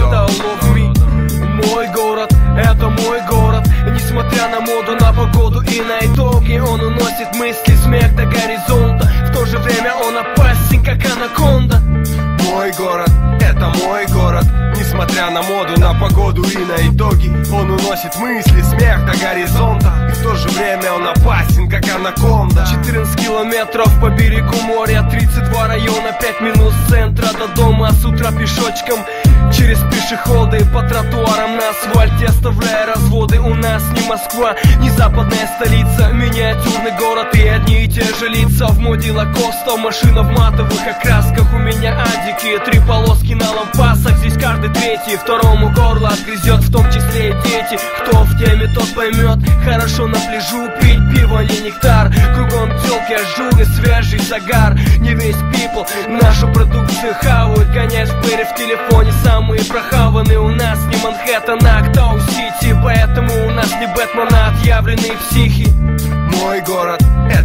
Insta love me. Мой город, это мой город. Несмотря на моду, на погоду и на итоги, он уносит мысли, смех до горизонта. В то же время он опасен, как анаконда. Мой город, это мой город. Несмотря на моду, на погоду и на итоги, он уносит мысли, смех до горизонта. И в то же время он опасен, как анаконда. 14 километров по берегу моря, 32 района, 5 минут с центра до дома. С утра пешочком, через пешеходы, по тротуарам на асфальте, оставляя разводы. У нас не Москва, не западная столица, миниатюрный город и одни и те же лица. В моде Лакоста, машина в матовых окрасках. У меня адики, 3 полоски на лампасах. Здесь каждый третий, второму горло отгрызет, в том числе и дети. Кто в теме, тот поймет. Хорошо на пляжу пить пиво, не нектар. Кругом телки, ажуры, свежий загар. Не весь people нашу продукцию хавают. Гонять в пыре в телефоне, самые прохаванные. У нас не Манхэттен, а Тау-Сити. Поэтому у нас не Бэтмен, а отъявленные психи. Мой город,